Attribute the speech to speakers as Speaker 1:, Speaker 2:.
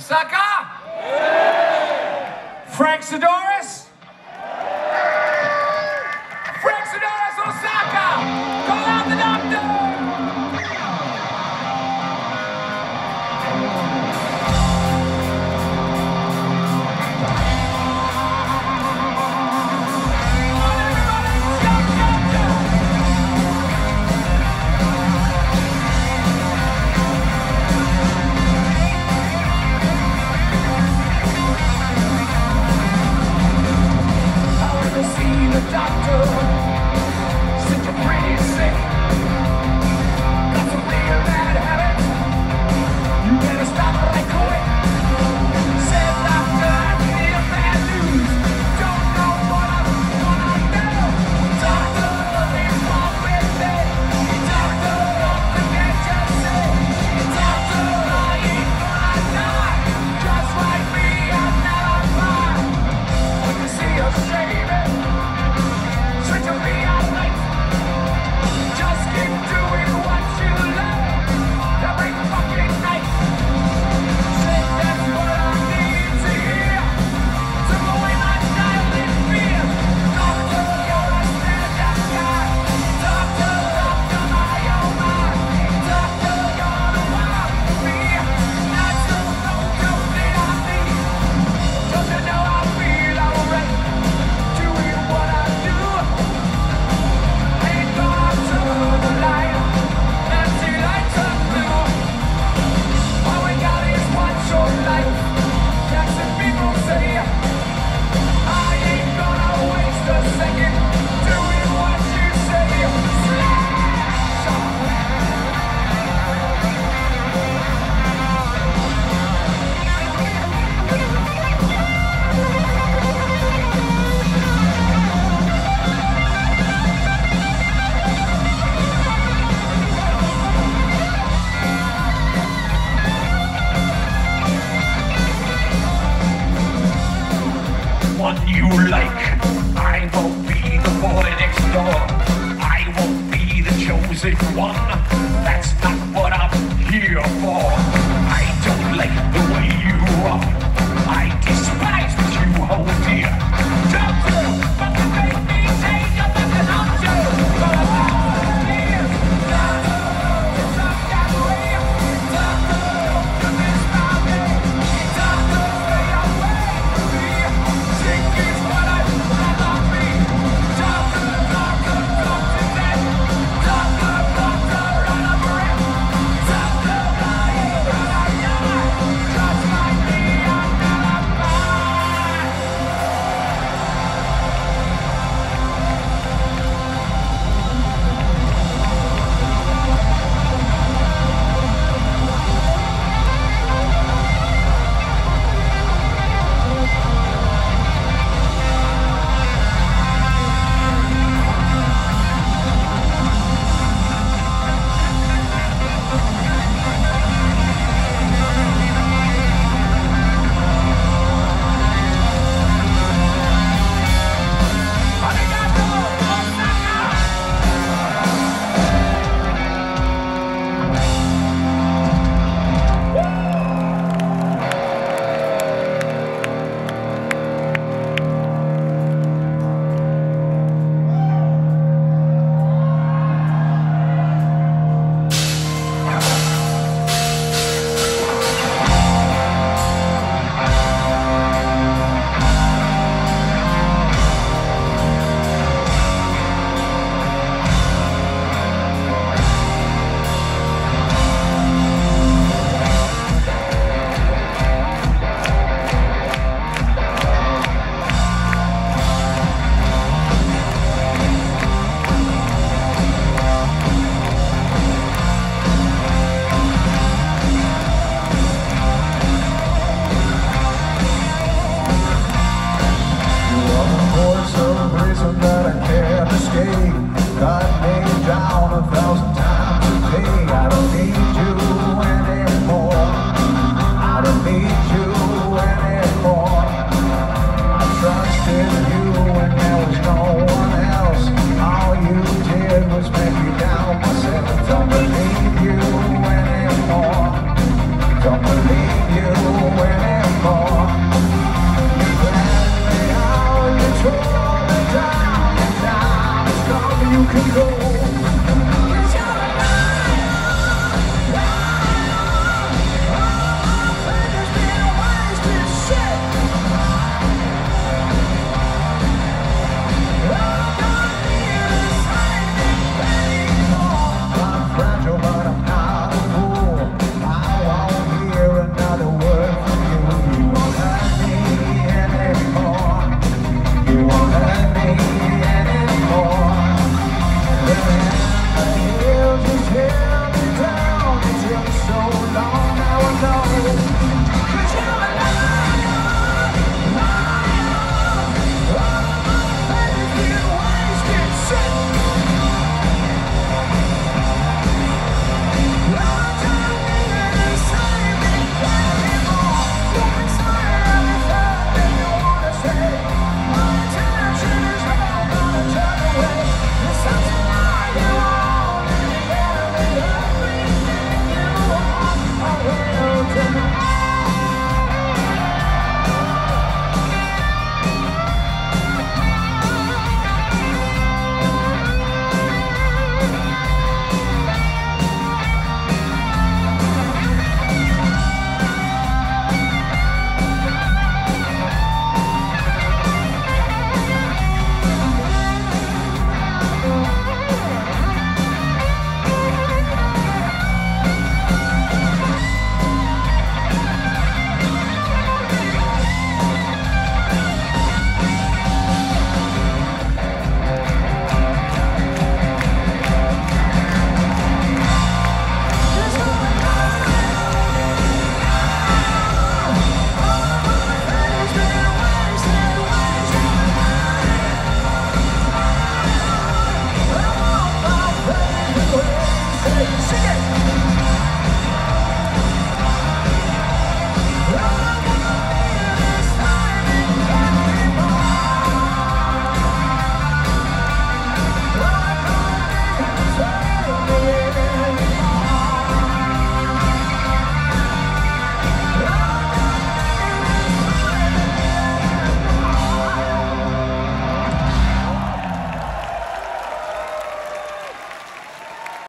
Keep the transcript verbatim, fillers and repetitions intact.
Speaker 1: Osaka? Frank Sidoris? Frank Sidoris, Osaka! Call out the doctor!
Speaker 2: One you like, I won't be the boy next door. I won't be the chosen one. That's not what I'm here for. I don't like the way you are. I despise what you hold dear. Don't you fucking make me change your fucking answer. For a thousand years, doctor, stop that way. Doctor, you miss my name. Doctor, stay away from me. Sick is what I'd rather be. Doctor, doctor, doctor, dead. Doctor, doctor, run a breath. Doctor, lying, run a die. Just like me, I'm not a man.
Speaker 3: God made it down a thousand times a day. I don't need